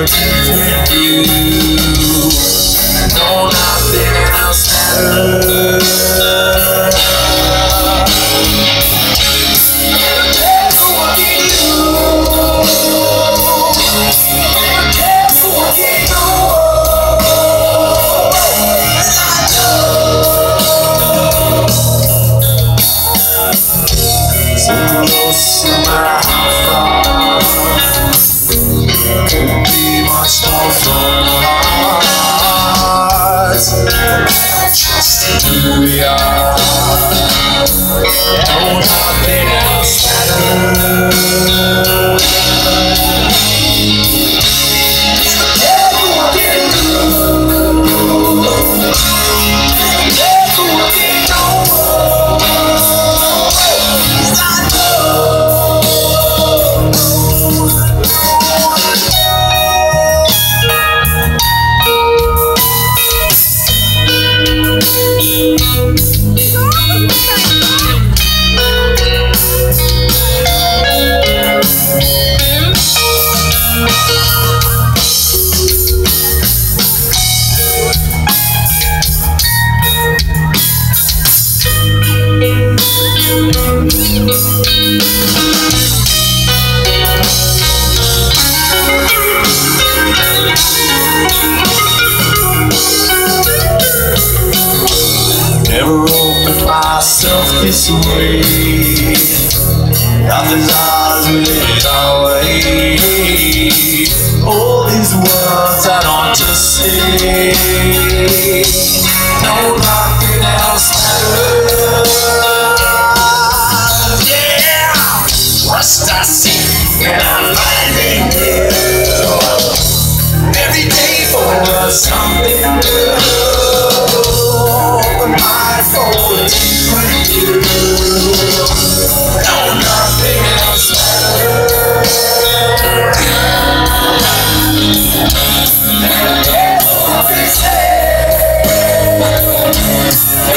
different view. No, nothing else matters. So close, no matter how far, could be much more fun. Just who we are. No, nothing else matters. Never opened myself this way. Nothing's ours, we live it our way. All these words I don't just say. No, nothing else matters. Yeah, trust I see and I'm finding you. Every day for us something new. For a different view. No, nothing else matters. And everything